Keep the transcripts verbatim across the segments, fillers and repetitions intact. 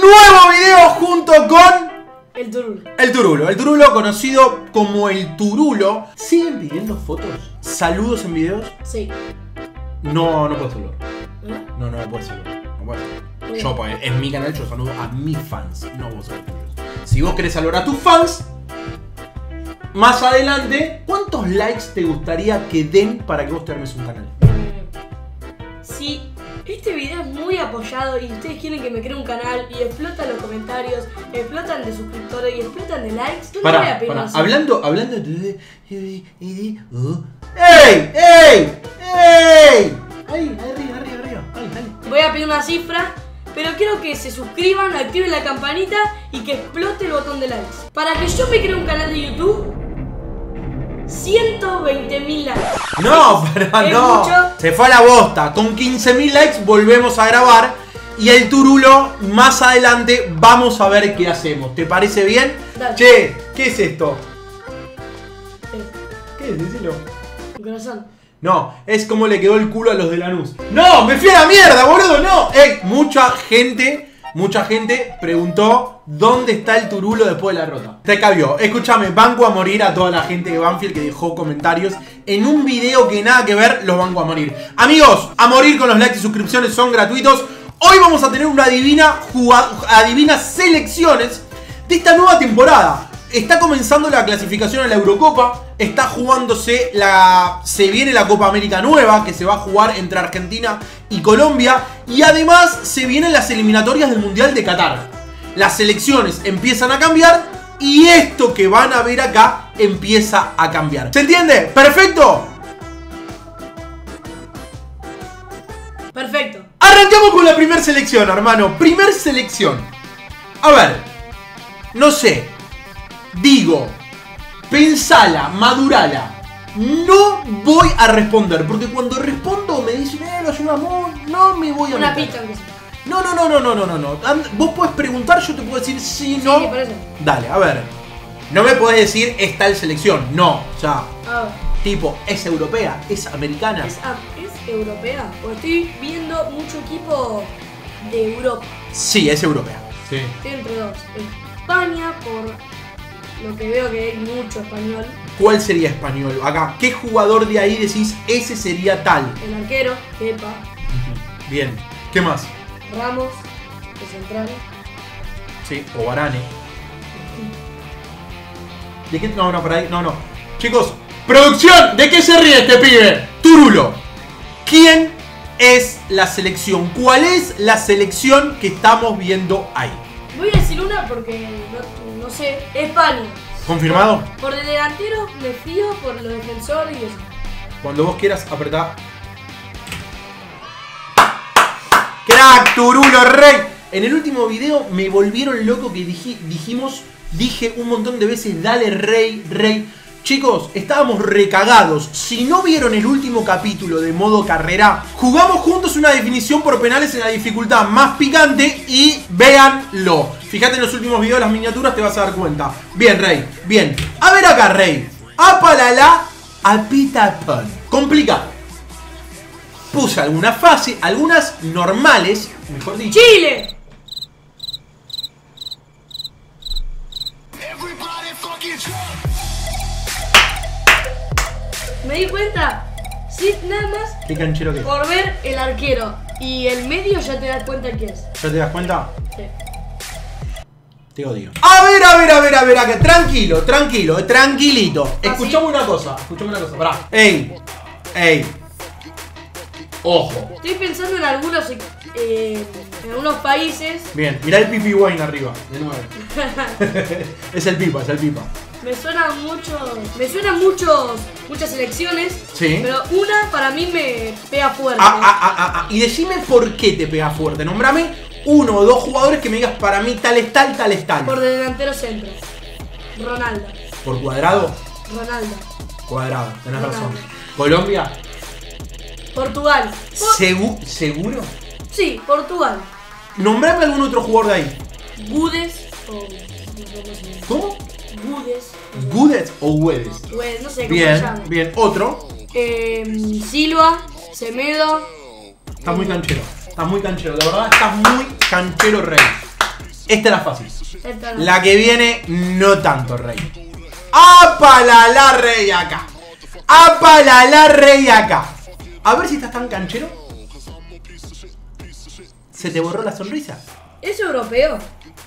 nuevo video junto con... El Turulo. El Turulo, el Turulo conocido como el Turulo. ¿Siguen pidiendo fotos? ¿Saludos en videos? Sí. No, no puedo saludar. ¿Eh? No, no, no puedo saludar. No puedo saludar. Bien. Yo, pues, en mi canal yo saludo a mis fans, no vos a los tuyos. Si vos querés saludar a tus fans, más adelante, ¿cuántos likes te gustaría que den para que vos te armes un canal? Si este video es muy apoyado y ustedes quieren que me cree un canal y explotan los comentarios, explotan de suscriptores y explotan de likes, yo no voy a Pará, pedir pará. más. Hablando, hablando de... ¡Ey! ¡Ey! ¡Ey! Ahí, arriba, arriba, arriba. Ahí, dale. Voy a pedir una cifra, pero quiero que se suscriban, activen la campanita y que explote el botón de likes. Para que yo me cree un canal de YouTube, ciento veinte mil likes. No, Es- pero es no. mucho. Se fue a la bosta. Con quince mil likes volvemos a grabar. Y el Turulo, más adelante, vamos a ver qué hacemos. ¿Te parece bien? Dale. Che, ¿qué es esto? Eh, ¿Qué es? Decilo. un corazón. No, es como le quedó el culo a los de Lanús. ¡No! ¡Me fui a la mierda, boludo! ¡No! Ey, mucha gente, mucha gente preguntó dónde está el Turulo después de la rota. Te cabió. Escúchame, banco a morir a toda la gente de Banfield que dejó comentarios en un video que nada que ver, los banco a morir. Amigos, a morir con los likes y suscripciones son gratuitos. Hoy vamos a tener una divina jugada, adivinas selecciones de esta nueva temporada. Está comenzando la clasificación a la Eurocopa. Está jugándose la... Se viene la Copa América nueva, que se va a jugar entre Argentina y Colombia. Y además se vienen las eliminatorias del Mundial de Qatar. Las selecciones empiezan a cambiar y esto que van a ver acá empieza a cambiar. ¿Se entiende? ¡Perfecto! Perfecto. Arrancamos con la primera selección, hermano. Primer selección. A ver. No sé. Digo. Pensala, madurala. No voy a responder. Porque cuando respondo me dicen, eh, lo ayudamos. No me voy a Una meter. pista aunque sea. No, no, no, no, no, no, no, no. And- Vos podés preguntar, yo te puedo decir sí, no. Sí, por eso. Dale, a ver. No me podés decir es tal selección. No. O sea, A ver. tipo, es europea, es americana. ¿Es, ah, ¿Es europea? Porque estoy viendo mucho equipo de Europa. Sí, es europea. Sí. Estoy entre dos. España, por lo que veo que hay mucho español. ¿Cuál sería español? Acá, ¿qué jugador de ahí decís ese sería tal? El arquero, Kepa, Bien. ¿Qué más? Ramos, el central. Sí, o Varane. ¿De qué? No, no, por ahí. No, no. Chicos, producción, ¿de qué se ríe este pibe? Turulo. ¿Quién es la selección? ¿Cuál es la selección que estamos viendo ahí? Voy a decir una porque no, no sé. España. ¿Confirmado? Por el delantero me fío, por los defensores y eso. Cuando vos quieras, apretá. ¡Crack, Turulo, rey! En el último video me volvieron loco que dij- dijimos, dije un montón de veces, dale rey, rey. Chicos, estábamos recagados. Si no vieron el último capítulo de modo carrera, jugamos juntos una definición por penales en la dificultad más picante y véanlo. Fíjate en los últimos videos, las miniaturas, te vas a dar cuenta. Bien, rey, bien. A ver acá, rey. Apalala, apita pan. Complicado. Puse algunas fáciles, algunas normales, mejor dicho. ¡Chile! Me di cuenta, sí, nada más ¿Qué canchero que es? por ver el arquero y el medio ya te das cuenta quién es. ¿Ya te das cuenta? Sí. Te odio. A ver, a ver, a ver, a ver, acá. Tranquilo, tranquilo, tranquilito. ¿Ah, Escuchame una cosa, escuchame una cosa. Pará. Ey, ey. Ojo. Estoy pensando en algunos, eh, en algunos países. Bien, mirá el Pipi Wine arriba, de nuevo. Es el pipa, es el pipa. Me suenan mucho, me suenan muchos, muchas selecciones. Sí. Pero una para mí me pega fuerte. Ah, ah, ah, ah, ah. Y decime por qué te pega fuerte. Nombrame uno o dos jugadores que me digas para mí tal es tal, tal es tal. Por el delantero centro. Ronaldo. ¿Por cuadrado? Ronaldo. Cuadrado, tenés Ronaldo. razón. ¿Colombia? Portugal. Por- Segu- ¿Seguro? sí, Portugal. Nombrame algún otro jugador de ahí. Gudes o... ¿Cómo? Gudes. ¿Gudes o Guedes? Pues no sé cómo se Bien, llama. bien. Otro. Eh, Silva, Semedo. Estás muy canchero. Estás muy canchero. De verdad, estás muy canchero, rey. Esta era fácil. Esta no. La que viene, no tanto, rey. ¡Apa la rey acá! ¡Apa la rey acá! A ver si estás tan canchero. ¿Se te borró la sonrisa? ¿Es europeo?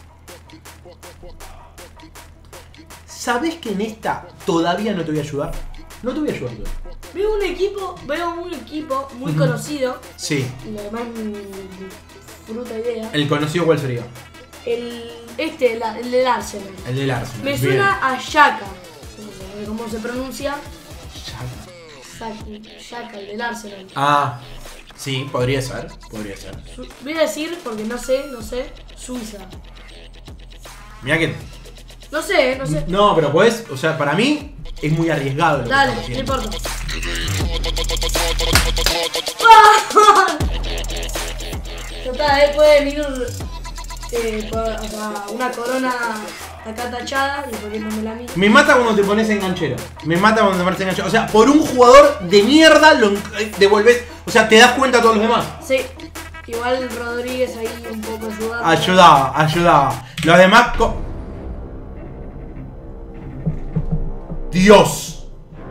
¿Sabés que en esta todavía no te voy a ayudar? No te voy a ayudar todavía. Veo un equipo, veo un equipo muy Ujú. conocido. Sí. Lo demás mm, fruta idea. ¿El conocido cuál sería? El este, el, el del Arsenal. El del Arsenal. Me Bien. suena a Xhaka. No sé cómo se pronuncia. Xhaka. Xhaka, el del Arsenal. Ah, sí, podría ser. Podría ser. Su- Voy a decir, porque no sé, no sé, Suiza. Mirá que. No sé, no sé. No, pero podés. O sea, para mí es muy arriesgado lo que Dale, estamos no haciendo. importa. Total, eh, puede venir eh, por- o sea, una corona acá tachada y poniéndome la mía. Me mata cuando te pones enganchero. Me mata cuando te pones enganchero. O sea, por un jugador de mierda lo eh, devolves. O sea, te das cuenta a todos los demás. Sí, igual Rodríguez ahí un poco ayudando. Ayudaba, ayudaba. Los demás. co- Dios.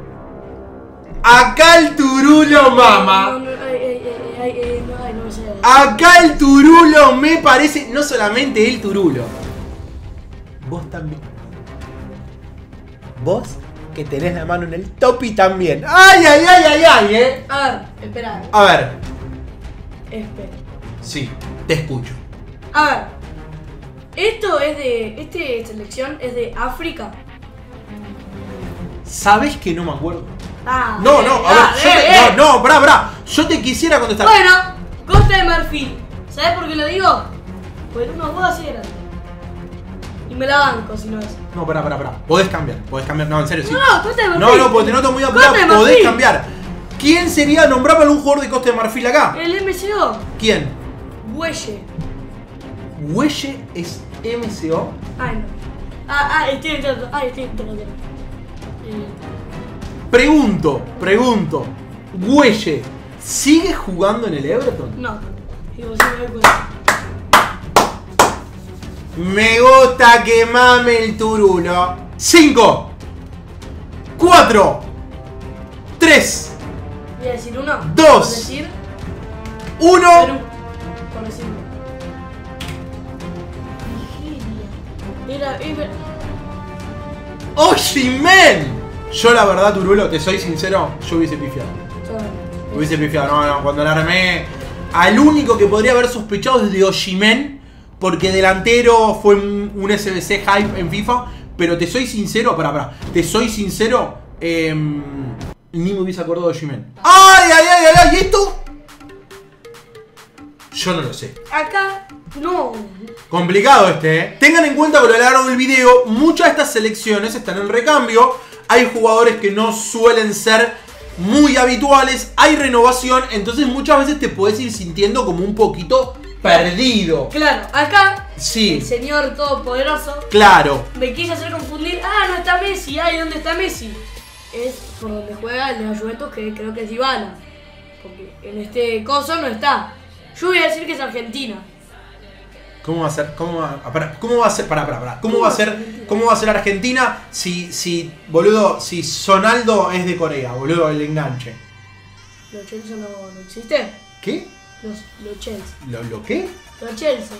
Acá el turulo mama. No, no, ay, ay, ay, ay, ay, no, ay, no sé. Acá el turulo me parece. No solamente el turulo. Vos también. Vos que tenés la mano en el topi también. ¡Ay, ay, ay, ay, ay, eh! A ver, espera, A ver. espera. Sí, te escucho. A ver, esto es de. Este selección es de África. ¿Sabés que no me acuerdo? Ah, No, eh, no, a ah, ver, yo eh, te, eh. no, no, pará, pará. Yo te quisiera contestar. Bueno, Costa de Marfil. ¿Sabes por qué lo digo? Pues unos huevos así eran. Y me la banco si no es. No, pará, pará, pará. Podés cambiar, podés cambiar. No, en serio, sí. No, no, Costa de Marfil. No, no, porque te noto muy Costa de apurado. Podés Marfil. cambiar. ¿Quién sería? Nombrame algún jugador de Costa de Marfil acá. El M C O. ¿Quién? Buelle. Huelle es M C O. Ay, no. Ah, ah, estoy entrando. Ay, estoy entrando. Eh, Pregunto, pregunto. Huelle, ¿sigue jugando en el Everton? no. Digo, sí me doy cuenta. Me gusta que mame el turulo. cinco, cuatro, tres, Voy a decir uno. Dos. Por decir. uno. Perú. Por decir uno. Nigeria. Era. era ¡Oshimen! Yo la verdad, Turulo, te soy sincero, yo hubiese pifiado. Hubiese pifiado, no, no, cuando la armé. Al único que podría haber sospechado es de Oshimen, porque delantero fue un, un S B C hype en FIFA. Pero te soy sincero, pará, pará. Te soy sincero, eh, ni me hubiese acordado de Oshimen. ¡Ay, ay, ay, ay! ¿Y esto? Yo no lo sé. Acá. No. Complicado este, ¿eh? Tengan en cuenta que a lo largo del video, muchas de estas selecciones están en recambio. Hay jugadores que no suelen ser muy habituales. Hay renovación, entonces muchas veces te puedes ir sintiendo como un poquito perdido. Claro, acá. Sí. El señor todopoderoso. Claro. Me quiso hacer confundir. Ah, no está Messi. Ay, ¿dónde está Messi? Es por donde juega el de la Juventus, que creo que es Dybala. Porque en este coso no está. Yo voy a decir que es Argentina. ¿Cómo va a ser? ¿Cómo va, ah, pará, ¿cómo va a ser? Pará, pará, pará. ¿Cómo va a ser? ¿Cómo va a ser Argentina si, si, boludo, si Sonaldo es de Corea, boludo, el enganche? ¿Los Chelsea no, no existe? ¿Qué? Los, los Chelsea. ¿Lo, lo qué? Los Chelsea.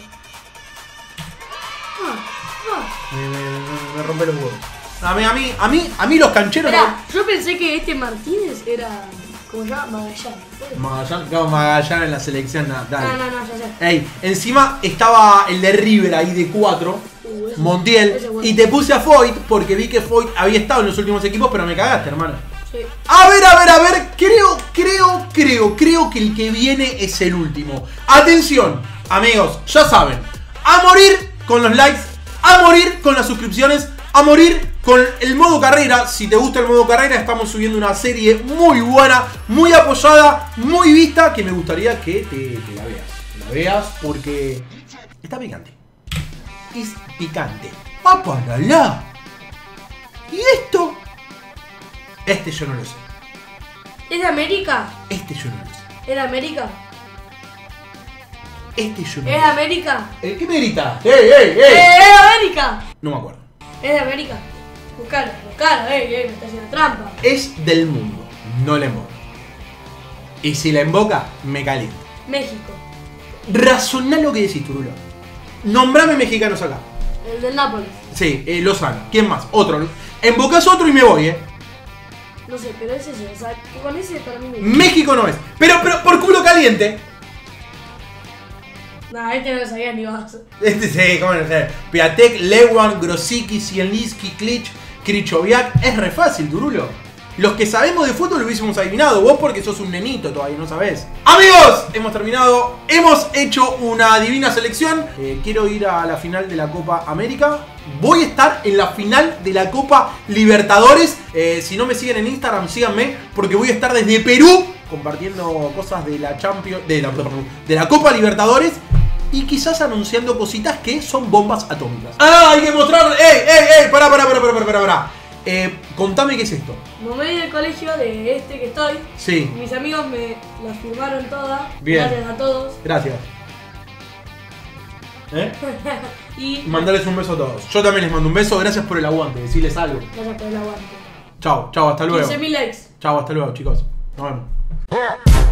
Ah, ah. Me, me, me- me rompe los huevos. A mí, a mí, a mí, a mí los cancheros. Esperá, yo pensé que este Martínez era. ¿Cómo se llama? Magallanes. no- Magallanes, claro, Magallanes en la selección, nada, dale. No, no, no, ya sé. Ey, encima estaba el de River ahí de cuatro, Uh, ese- Montiel, ese es bueno. y te puse a Foyt porque vi que Foyt había estado en los últimos equipos, pero me cagaste, hermano. Sí. A ver, a ver, a ver, creo, creo, creo, creo que el que viene es el último. Atención, amigos, ya saben, a morir con los likes, a morir con las suscripciones, a morir con el modo carrera. Si te gusta el modo carrera, estamos subiendo una serie muy buena, muy apoyada, muy vista, que me gustaría que te, te la veas. La veas porque está picante. Es picante. ¡Papalala! ¿Y esto? Este yo no lo sé. ¿Es de América? Este yo no lo sé. ¿Es de América? Este yo no ¿Es de lo sé. América? ¿Eh, ¿Qué me grita? ¡Ey, ey, ¡Eh, ey! es de América! No me acuerdo. ¿Es de América? Buscalo, buscalo, ey, ey, me está haciendo trampa. Es del mundo, no la emboca. Y si la emboca, me calienta. México. Razoná lo que decís, Turulo. Nombrame mexicanos acá. El del Nápoles. Sí, eh, Lozano. ¿Quién más? Otro. Embocás otro y me voy, eh. No sé, pero ese es, o sea, que con ese para mí me... México no es. Pero, pero por culo caliente. Nah, este no lo sabía ni vas. Este sí, cómo no sé. Piatek, Lewan, Grosicki, Zielinski, Klitsch, Krychowiak. Es re fácil, Turulo. Los que sabemos de fútbol lo hubiésemos adivinado. Vos porque sos un nenito todavía, no sabés. Amigos, hemos terminado. Hemos hecho una divina selección. Eh, quiero ir a la final de la Copa América. Voy a estar en la final de la Copa Libertadores. Eh, si no me siguen en Instagram, síganme. Porque voy a estar desde Perú compartiendo cosas de la Champions, de la, de la Copa Libertadores. Y quizás anunciando cositas que son bombas atómicas. ¡Ah! Hay que mostrar. ¡Ey, ey, ey! Pará, pará, pará, pará, pará, pará. Eh, contame qué es esto. Me voy del colegio de este que estoy. Sí. Mis amigos me la firmaron toda. Bien. Gracias a todos. Gracias. ¿Eh? Y Mandales un beso a todos. Yo también les mando un beso. Gracias por el aguante. Decirles algo. gracias por el aguante. Chao, chao, hasta luego. quince mil likes. Chao, hasta luego, chicos. Nos vemos.